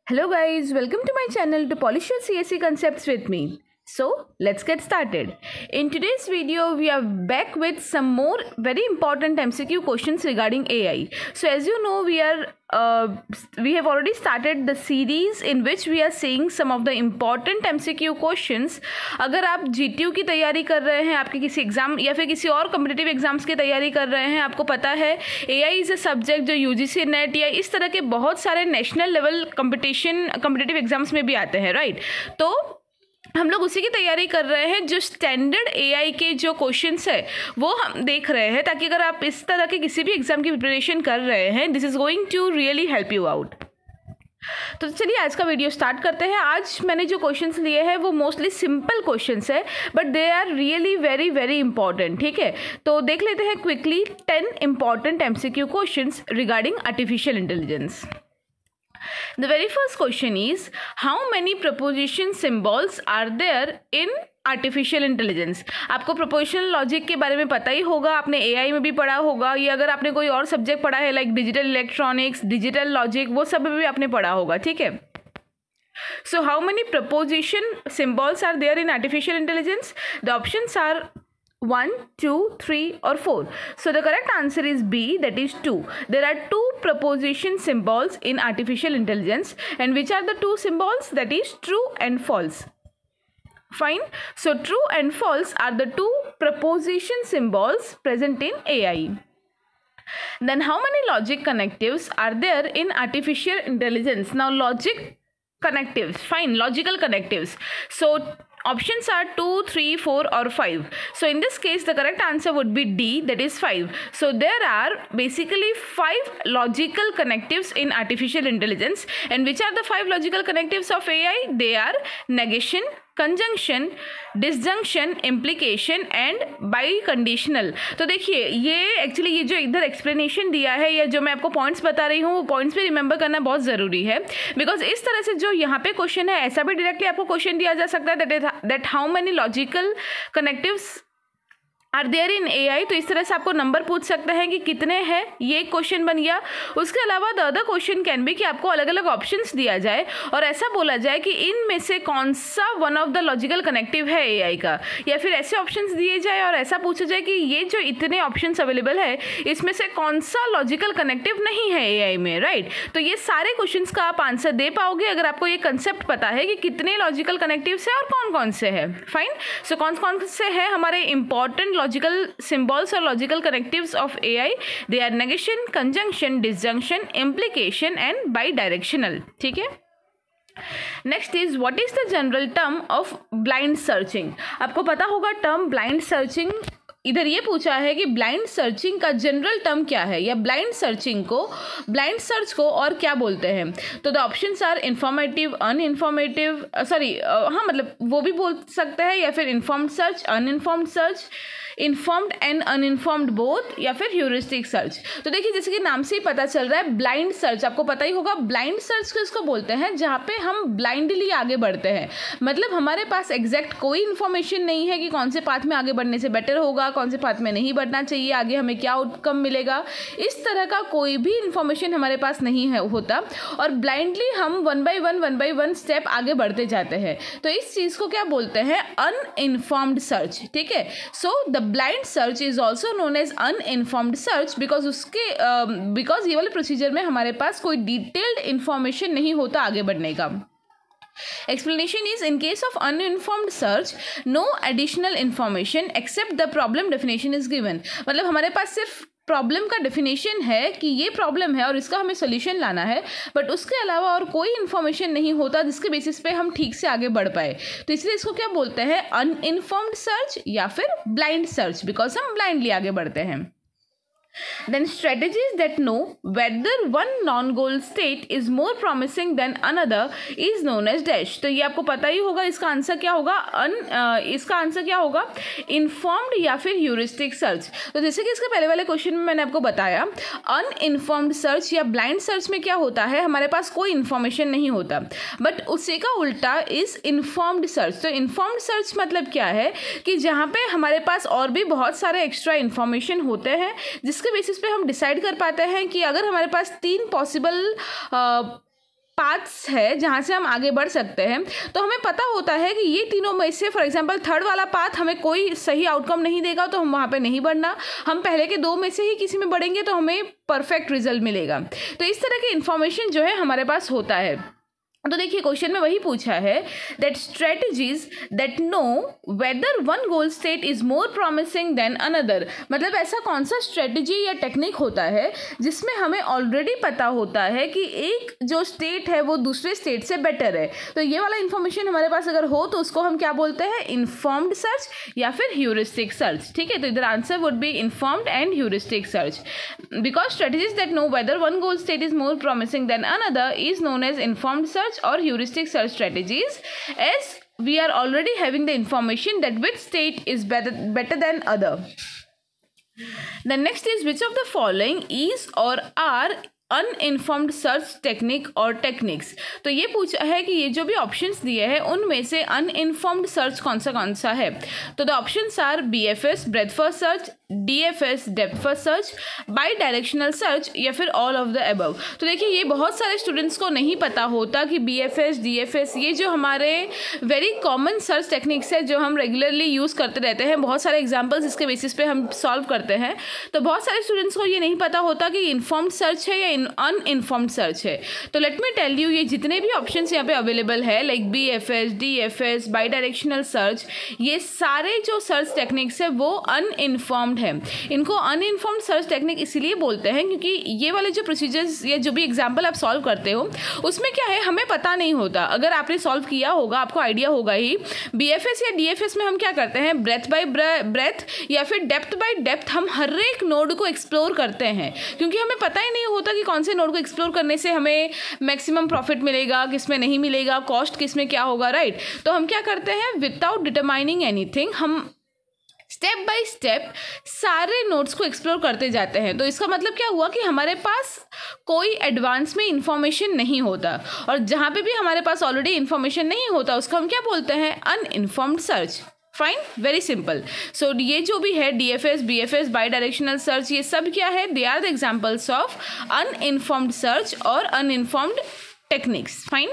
Hello guys, welcome to my channel to polish your CSE concepts with me. So let's get started. In today's video, we are back with some more very important MCQ questions regarding AI. So as you know, we have already started the series in which we are seeing some of the important MCQ questions. अगर आप GTU की तैयारी कर रहे हैं, आपके किसी exam या फिर किसी और कॉम्पिटिटिव एग्जाम्स की तैयारी कर रहे हैं, आपको पता है AI इज़ अ सब्जेक्ट जो UGC नेट या इस तरह के बहुत सारे नेशनल लेवल कॉम्पिटिटिव एग्जाम्स में भी आते हैं, राइट। तो हम लोग उसी की तैयारी कर रहे हैं। जो स्टैंडर्ड AI के जो क्वेश्चंस है वो हम देख रहे हैं, ताकि अगर आप इस तरह के किसी भी एग्जाम की प्रिपरेशन कर रहे हैं, this is going to really help you out. तो चलिए आज का वीडियो स्टार्ट करते हैं। आज मैंने जो क्वेश्चंस लिए हैं वो मोस्टली सिंपल क्वेश्चंस है, but they are really very very important, ठीक है। तो देख लेते हैं quickly 10 important MCQ questions regarding artificial intelligence. The very first question is, how many proposition symbols are there in artificial intelligence. आपको propositional logic के बारे में पता ही होगा, आपने AI में भी पढ़ा होगा, या अगर आपने कोई और सब्जेक्ट पढ़ा है like digital electronics, digital logic, वो सब भी आपने पढ़ा होगा, ठीक है। So how many proposition symbols are there in artificial intelligence? The options are 1, 2, 3 or 4. So the correct answer is B, that is 2. There are 2 proposition symbols in artificial intelligence, and which are the 2 symbols? That is true and false. Fine. So true and false are the 2 proposition symbols present in AI. Then how many logic connectives are there in artificial intelligence? Now logic connectives, fine, logical connectives. So options are 2, 3, 4 or 5. So in this case the correct answer would be D, that is 5. So there are basically 5 logical connectives in artificial intelligence, and which are the 5 logical connectives of AI? They are negation, conjunction, disjunction, implication and biconditional. तो देखिए ये actually ये जो इधर explanation दिया है या जो मैं आपको पॉइंट्स बता रही हूँ वो पॉइंट्स भी रिमेंबर करना बहुत ज़रूरी है, बिकॉज इस तरह से जो यहाँ पे क्वेश्चन है ऐसा भी डायरेक्टली आपको क्वेश्चन दिया जा सकता है that how many logical connectives are there in AI। तो इस तरह से आपको नंबर पूछ सकते हैं कि कितने हैं, ये एक क्वेश्चन बन गया। उसके अलावा the other question can be कि आपको अलग अलग ऑप्शंस दिया जाए और ऐसा बोला जाए कि इनमें से कौन सा one of the logical connective है AI का, या फिर ऐसे ऑप्शंस दिए जाए और ऐसा पूछा जाए कि ये जो इतने ऑप्शंस अवेलेबल है इसमें से कौन सा लॉजिकल कनेक्टिव नहीं है AI में, राइट। तो ये सारे क्वेश्चंस का आप आंसर दे पाओगे अगर आपको ये कंसेप्ट पता है कि कितने लॉजिकल कनेक्टिव्स है और कौन कौन से है। फाइन। सो कौन कौन से है हमारे important logical symbols or logical connectives of AI? They are negation, conjunction, disjunction, implication and bidirectional, ठीक है। Next is what is the general term of blind searching. आपको पता होगा टर्म ब्लाइंड सर्चिंग, इधर ये पूछा है कि ब्लाइंड सर्चिंग का जनरल टर्म क्या है, या ब्लाइंड सर्च को और क्या बोलते हैं। तो the options are informative, uninformative, हाँ मतलब वो भी बोल सकते हैं, या फिर informed search, uninformed search, informed and uninformed both, या फिर ह्यूरिस्टिक सर्च। तो देखिए जैसे कि नाम से ही पता चल रहा है ब्लाइंड सर्च, आपको पता ही होगा ब्लाइंड सर्च किसको बोलते हैं, जहाँ पे हम ब्लाइंडली आगे बढ़ते हैं, मतलब हमारे पास एग्जैक्ट कोई इन्फॉर्मेशन नहीं है कि कौन से पाथ में आगे बढ़ने से बेटर होगा, कौन से पाथ में नहीं बढ़ना चाहिए, आगे हमें क्या आउटकम मिलेगा, इस तरह का कोई भी इन्फॉर्मेशन हमारे पास नहीं है होता, और ब्लाइंडली हम वन बाई वन स्टेप आगे बढ़ते जाते हैं। तो इस चीज़ को क्या बोलते हैं, अनइन्फॉर्म्ड सर्च, ठीक है। So the blind search is also known as uninformed search because ये वाले प्रोसीजर में हमारे पास कोई डिटेल्ड इन्फॉर्मेशन नहीं होता आगे बढ़ने का। Explanation is, in case of uninformed search, no additional information except the problem definition is given। मतलब हमारे पास सिर्फ प्रॉब्लम का डेफिनेशन है कि ये प्रॉब्लम है और इसका हमें सोल्यूशन लाना है, बट उसके अलावा और कोई इन्फॉर्मेशन नहीं होता जिसके बेसिस पे हम ठीक से आगे बढ़ पाए। तो इसलिए इसको क्या बोलते हैं, अनइन्फॉर्म्ड सर्च या फिर ब्लाइंड सर्च, बिकॉज हम ब्लाइंडली आगे बढ़ते हैं। Then strategies that know whether one non-goal state is more promising than another is known as dash। तो ये आपको पता ही होगा इसका आंसर क्या होगा, इसका आंसर क्या होगा, इन्फॉर्म्ड या फिर ह्यूरिस्टिक सर्च। तो जैसे कि इसके पहले वाले क्वेश्चन में मैंने आपको बताया अनइन्फॉर्म्ड सर्च या ब्लाइंड सर्च में क्या होता है, हमारे पास कोई इन्फॉर्मेशन नहीं होता, बट उसी का उल्टा इज इन्फॉर्म्ड सर्च। तो इन्फॉर्म्ड सर्च मतलब क्या है कि जहाँ पे हमारे पास और भी बहुत सारे एक्स्ट्रा इन्फॉर्मेशन होते हैं जिसके बेसिस पे हम डिसाइड कर पाते हैं कि अगर हमारे पास 3 पॉसिबल पाथ्स है जहाँ से हम आगे बढ़ सकते हैं, तो हमें पता होता है कि ये तीनों में से फॉर एग्जांपल थर्ड वाला पाथ हमें कोई सही आउटकम नहीं देगा, तो हम वहाँ पे नहीं बढ़ना। हम पहले के दो में से ही किसी में बढ़ेंगे तो हमें परफेक्ट रिजल्ट मिलेगा। तो इस तरह की इंफॉर्मेशन जो है हमारे पास होता है। तो देखिए क्वेश्चन में वही पूछा है that strategies that know whether one goal state is more promising than another. मतलब ऐसा कौन सा स्ट्रेटजी या टेक्निक होता है जिसमें हमें ऑलरेडी पता होता है कि एक जो स्टेट है वो दूसरे स्टेट से बेटर है। तो ये वाला इन्फॉर्मेशन हमारे पास अगर हो तो उसको हम क्या बोलते हैं, इन्फॉर्म्ड सर्च या फिर ह्यूरिस्टिक सर्च। ठीक है, तो इधर answer would be informed and heuristic search because strategies that know whether one goal state is more promising than another is known as informed search or heuristic search strategies, as we are already having the information that which state is better than other. The next is which of the following is or are uninformed search technique और techniques. तो ये पूछा है कि ये जो भी options दिए हैं उनमें से अनइन्फॉर्म्ड सर्च कौन सा है। तो the options are BFS breadth first search, DFS depth first search, bidirectional search या फिर ऑल ऑफ द अबव। तो देखिए ये बहुत सारे स्टूडेंट्स को नहीं पता होता कि BFS DFS ये जो हमारे वेरी कॉमन सर्च टेक्निक्स है जो हम रेगुलरली यूज़ करते रहते हैं, बहुत सारे एग्जाम्पल्स इसके बेसिस पे हम सॉल्व करते हैं। तो बहुत सारे स्टूडेंट्स को ये नहीं पता होता कि इन्फॉर्म्ड सर्च है या अनइन्फॉर्म्ड सर्च है। तो लेट मी टेल यू, ये जितने भी ऑप्शंस यहाँ पे अवेलेबल है like BFS DFS bidirectional search, ये सारे जो सर्च टेक्निक्स है वो अनइन्फॉर्म्ड है। इनको अनइन्फॉर्म्ड सर्च टेक्निक इसीलिए बोलते हैं क्योंकि ये वाले जो प्रोसीजर्स या जो भी एग्जाम्पल आप सॉल्व करते हो उसमें क्या है हमें पता नहीं होता। अगर आपने सॉल्व किया होगा आपको आइडिया होगा ही, BFS या DFS में हम क्या करते हैं, ब्रेथ बाय ब्रेथ या फिर डेप्थ बाय डेप्थ हम हर एक नोड को एक्सप्लोर करते हैं क्योंकि हमें पता ही नहीं होता कि कौन से नोड को एक्सप्लोर करने से हमें मैक्सिमम प्रॉफिट मिलेगा, किस में नहीं मिलेगा, कॉस्ट किस में क्या होगा, राइट। तो हम क्या करते हैं, विदाउट डिटरमाइनिंग एनीथिंग हम स्टेप बाय स्टेप सारे नोड्स को एक्सप्लोर करते जाते हैं। तो इसका मतलब क्या हुआ कि हमारे पास कोई एडवांस में इंफॉर्मेशन नहीं होता, और जहाँ पे भी हमारे पास ऑलरेडी इंफॉर्मेशन नहीं होता उसको हम क्या बोलते हैं, uninformed search. Fine, very simple. So ये जो भी है DFS BFS bidirectional search, ये सब क्या है, they are the examples of uninformed search और uninformed techniques. Fine,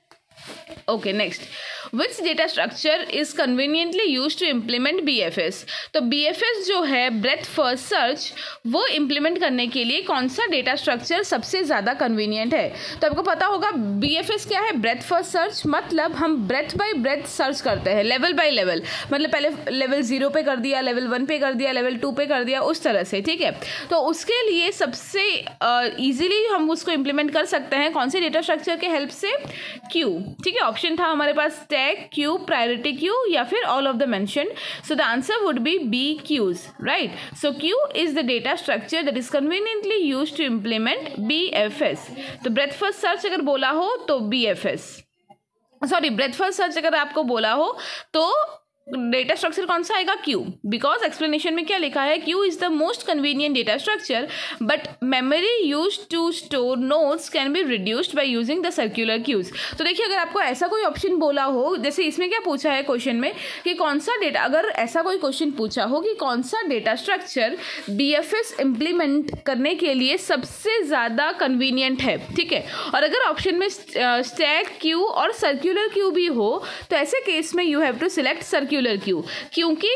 okay next, which data structure is conveniently use to implement BFS। तो BFS जो है ब्रेथ फर्स्ट सर्च, वो इम्प्लीमेंट करने के लिए कौन सा डेटा स्ट्रक्चर सबसे ज़्यादा कन्वीनियंट है। तो आपको पता होगा BFS क्या है, ब्रेथ फर्स्ट सर्च, मतलब हम ब्रेथ बाय ब्रेथ सर्च करते हैं, लेवल बाय लेवल, मतलब पहले लेवल 0 पे कर दिया, लेवल 1 पे कर दिया, लेवल 2 पे कर दिया, उस तरह से। ठीक है, तो उसके लिए सबसे ईजिली हम उसको इम्प्लीमेंट कर सकते हैं कौन से डेटा स्ट्रक्चर के हेल्प से, क्यू। ठीक है, ऑप्शन था हमारे पास stack, queue, priority queue या फिर all of the mentioned. So the answer would be B, queues, right? So queue is the data structure that is conveniently used to implement BFS. तो breadth first search अगर बोला हो तो BFS, sorry breadth first search अगर आपको बोला हो तो डेटा स्ट्रक्चर कौन सा आएगा, क्यू, बिकॉज एक्सप्लेनेशन में क्या लिखा है, queue is the most convenient data structure but memory use to store notes can be reduced by using the circular queues. तो देखिए अगर आपको ऐसा कोई ऑप्शन बोला हो, जैसे इसमें क्या पूछा है क्वेश्चन में कि कौन सा डेटा, अगर ऐसा कोई क्वेश्चन पूछा हो कि कौन सा डेटा स्ट्रक्चर BFS इम्प्लीमेंट करने के लिए सबसे ज़्यादा कन्वीनियंट है, ठीक है, और अगर ऑप्शन में स्टैक क्यू और सर्क्यूलर क्यू भी हो तो ऐसे केस में you have to select circular queue, क्योंकि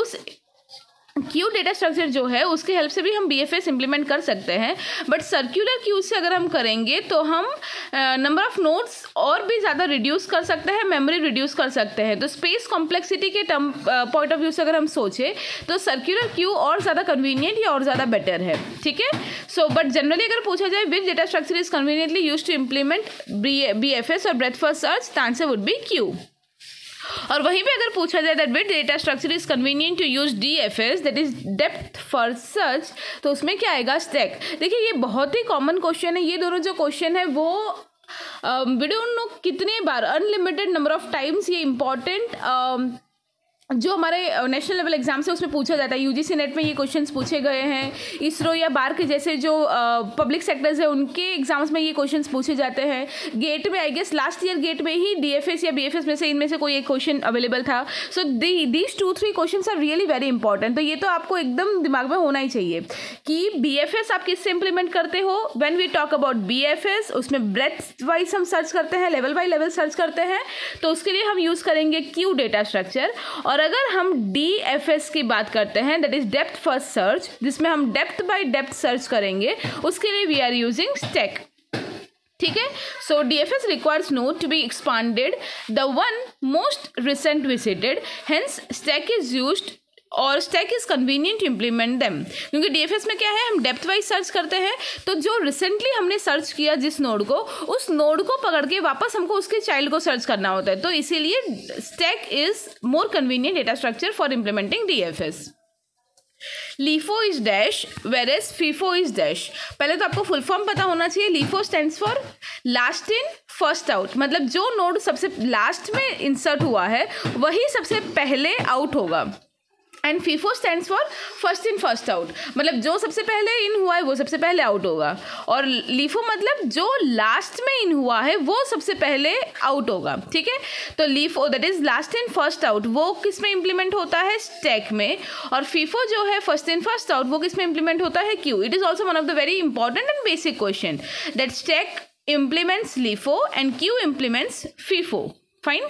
क्यू डेटा स्ट्रक्चर जो है उसके हेल्प से भी हम BFS इम्प्लीमेंट कर सकते हैं, बट सर्क्यूलर क्यू से अगर हम करेंगे तो हम नंबर ऑफ नोड्स और भी ज़्यादा रिड्यूस कर सकते हैं, मेमोरी रिड्यूस कर सकते हैं। तो स्पेस कॉम्प्लेक्सिटी के टर्म पॉइंट ऑफ व्यू से अगर हम सोचें तो सर्क्यूलर क्यू और ज़्यादा कन्वीनियंट या और ज़्यादा बेटर है। ठीक है, सो बट जनरली अगर पूछा जाए which data structure is conveniently use to implement BFS और breadth first search, the answer would be queue. और वहीं पे अगर पूछा जाए that which data structure is convenient to use DFS, that is depth first search, तो उसमें क्या आएगा, स्टैक। देखिए ये बहुत ही कॉमन क्वेश्चन है, ये दोनों जो क्वेश्चन है वो वी डोंट नो कितने बार, अनलिमिटेड नंबर ऑफ टाइम्स ये इंपॉर्टेंट जो हमारे नेशनल लेवल एग्जाम्स है उसमें पूछा जाता है, यूजीसी नेट में ये क्वेश्चंस पूछे गए हैं, इसरो या बार्क जैसे जो पब्लिक सेक्टर्स है उनके एग्जाम्स में ये क्वेश्चंस पूछे जाते हैं। गेट में I guess last year GATE में ही डीएफएस या बीएफएस में से इनमें से कोई एक क्वेश्चन अवेलेबल था। So these 2-3 questions are really very important. तो ये तो आपको एकदम दिमाग में होना ही चाहिए कि बीएफएस आप किससे इंप्लीमेंट करते हो। When we talk about BFS, उसमें ब्रेथ वाइज हम सर्च करते हैं, लेवल बाय लेवल सर्च करते हैं, तो उसके लिए हम यूज करेंगे क्यू डेटा स्ट्रक्चर। और अगर हम DFS की बात करते हैं, that is depth first search, जिसमें हम डेप्थ बाय डेप्थ सर्च करेंगे, उसके लिए वी आर यूजिंग स्टैक। ठीक है, so DFS requires node to be expanded the one most recent visited, hence stack is used और stack is convenient to implement them. क्योंकि DFS में क्या है, हम डेप्थ वाइज सर्च करते हैं, तो जो रिसेंटली हमने सर्च किया जिस नोड को, उस नोड को पकड़ के वापस हमको उसके चाइल्ड को सर्च करना होता है। तो इसीलिए stack is more convenient data structure for implementing DFS। LIFO is dash whereas FIFO is dash. पहले तो आपको फुल फॉर्म पता होना चाहिए। LIFO stands for last in first out, मतलब जो नोड सबसे लास्ट में इंसर्ट हुआ है वही सबसे पहले आउट होगा। And FIFO stands for first in first out, मतलब जो सबसे पहले इन हुआ है वो सबसे पहले आउट होगा। और LIFO मतलब जो लास्ट में इन हुआ है वो सबसे पहले आउट होगा। ठीक है, तो LIFO that is last in first out, वो किस में इंप्लीमेंट होता है, स्टैक में। और FIFO जो है फर्स्ट इन फर्स्ट आउट, वो किस में इंप्लीमेंट होता है, queue. It is also one of the very important and basic question that stack implements LIFO and Q implements FIFO. Fine.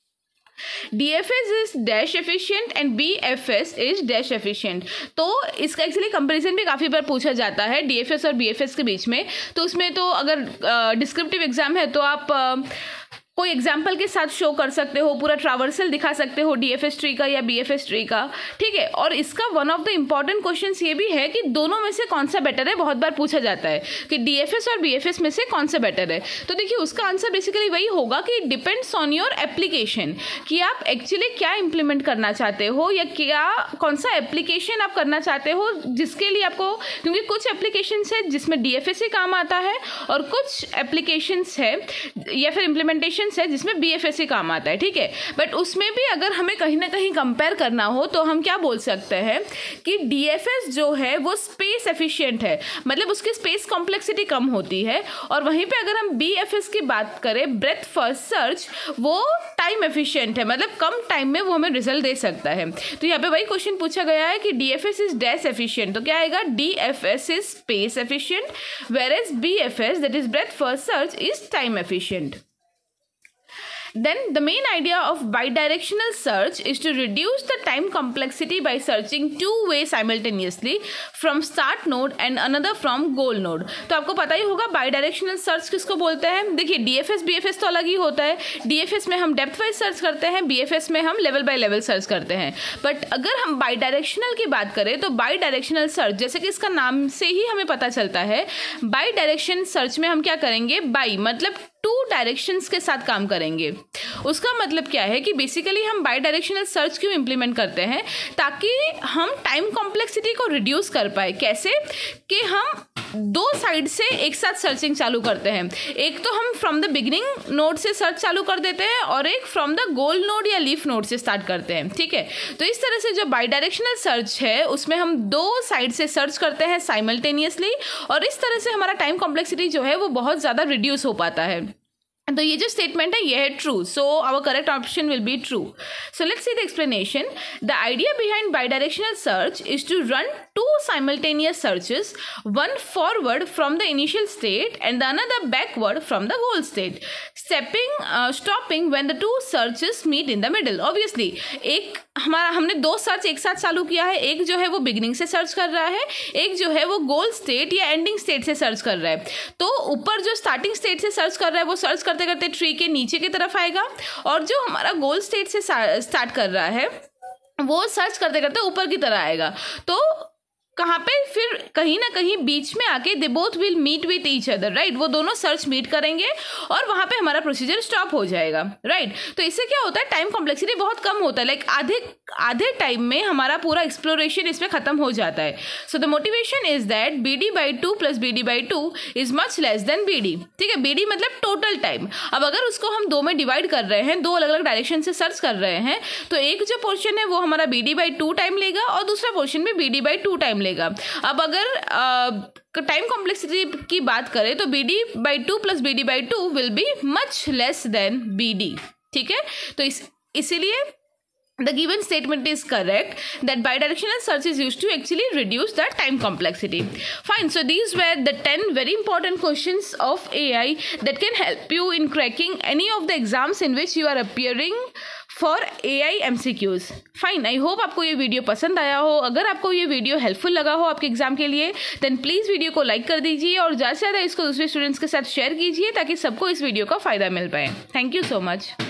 DFS is dash efficient and BFS is dash efficient. तो इसका actually comparison भी काफ़ी बार पूछा जाता है DFS और BFS के बीच में। तो उसमें तो अगर डिस्क्रिप्टिव एग्जाम है तो आप कोई एग्जाम्पल के साथ शो कर सकते हो, पूरा ट्रावर्सल दिखा सकते हो DFS ट्री का या BFS ट्री का। ठीक है, और इसका one of the important questions ये भी है कि दोनों में से कौन सा बेटर है। बहुत बार पूछा जाता है कि DFS और BFS में से कौन सा बेटर है। तो देखिए उसका आंसर बेसिकली वही होगा कि डिपेंड्स ऑन योर एप्लीकेशन, कि आप एक्चुअली क्या इंप्लीमेंट करना चाहते हो या क्या कौन सा एप्लीकेशन आप करना चाहते हो जिसके लिए आपको, क्योंकि कुछ एप्लीकेशंस है जिसमें DFS ही काम आता है और कुछ एप्लीकेशंस है या फिर इम्प्लीमेंटेशन है जिसमें BFS ही काम आता है। ठीक है, बट उसमें भी अगर हमें कहीं ना कहीं कंपेयर करना हो तो हम क्या बोल सकते हैं कि DFS जो है वो स्पेस एफिशिएंट है, मतलब उसकी स्पेस कॉम्प्लेक्सिटी कम होती है। और वहीं पे अगर हम BFS की बात करें, ब्रेथ फर्स्ट सर्च, वो टाइम एफिशिएंट है, मतलब कम टाइम में वो हमें रिजल्ट दे सकता है। तो यहाँ पे वही क्वेश्चन पूछा गया है कि DFS इज डैश एफिशिएंट, तो क्या आएगा, DFS is space efficient whereas BFS that is breadth first search is time efficient. Then the main idea of bidirectional search is to reduce the time complexity by searching two ways simultaneously from start node and another from goal node. तो आपको पता ही होगा bidirectional search किसको बोलते हैं। देखिए DFS BFS तो अलग ही होता है। DFS में हम डेप्थ वाइज सर्च करते हैं, BFS में हम लेवल बाय लेवल सर्च करते हैं। बट अगर हम bidirectional की बात करें तो bidirectional सर्च, जैसे कि इसका नाम से ही हमें पता चलता है, bidirection सर्च में हम क्या करेंगे, बाई मतलब 2 डायरेक्शंस के साथ काम करेंगे। उसका मतलब क्या है कि बेसिकली हम बाई डायरेक्शनल सर्च क्यों इंप्लीमेंट करते हैं, ताकि हम टाइम कॉम्प्लेक्सिटी को रिड्यूस कर पाए। कैसे कि हम 2 साइड से एक साथ सर्चिंग चालू करते हैं, एक तो हम फ्रॉम द बिगिनिंग नोड से सर्च चालू कर देते हैं और एक फ्रॉम द गोल नोड या लीफ नोड से स्टार्ट करते हैं। ठीक है, तो इस तरह से जो बाई डायरेक्शनल सर्च है उसमें हम 2 साइड से सर्च करते हैं साइमल्टेनियसली, और इस तरह से हमारा टाइम कॉम्प्लेक्सिटी जो है वो बहुत ज़्यादा रिड्यूस हो पाता है। तो ये जो स्टेटमेंट है ये है true, so our correct option will be true. So let's see the explanation. The idea behind bidirectional search is to run 2 simultaneous searches, one forward from the initial state and the another backward from the goal state, stopping when the 2 searches meet in the middle. Obviously एक हमने 2 search एक साथ चालू किया है, एक जो है वो बिगिनिंग से सर्च कर रहा है, एक जो है वो गोल स्टेट या एंडिंग स्टेट से सर्च कर रहा है। तो ऊपर जो स्टार्टिंग स्टेट से सर्च कर रहा है वो सर्च करते करते ट्री के नीचे की तरफ आएगा, और जो हमारा गोल स्टेट से स्टार्ट कर रहा है वो सर्च करते करते ऊपर की तरफ आएगा। तो कहाँ पे फिर कहीं ना कहीं बीच में आके they both will meet with each other, right. वो दोनों सर्च मीट करेंगे और वहाँ पे हमारा प्रोसीजर स्टॉप हो जाएगा, राइट। तो इससे क्या होता है, टाइम कॉम्प्लेक्सिटी बहुत कम होता है, लाइक आधे टाइम में हमारा पूरा एक्सप्लोरेशन इसमें खत्म हो जाता है। So the motivation is that BD/2 + BD/2 is much less than BD, ठीक है। BD मतलब टोटल टाइम। अब अगर उसको हम 2 में डिवाइड कर रहे हैं, 2 अलग अलग डायरेक्शन से सर्च कर रहे हैं, तो एक जो पोर्शन है वो हमारा BD/2 टाइम लेगा और दूसरा पोर्शन में BD/2 टाइम लेगा। अब अगर टाइम कॉम्प्लेक्सिटी की बात करें तो BD/2 + BD/2 will be much less than BD, ठीक है। तो इसीलिए the given statement is correct that bidirectional search is used to actually reduce the time complexity. Fine. So these were the 10 very important questions of AI that can help you in cracking any of the exams in which you are appearing for AI MCQs. Fine, I hope आपको ये video पसंद आया हो। अगर आपको ये video helpful लगा हो आपके एग्जाम के लिए, देन प्लीज़ वीडियो को लाइक कर दीजिए और ज़्यादा से ज़्यादा इसको दूसरे स्टूडेंट्स के साथ शेयर कीजिए ताकि सबको इस वीडियो का फ़ायदा मिल पाए। Thank you so much.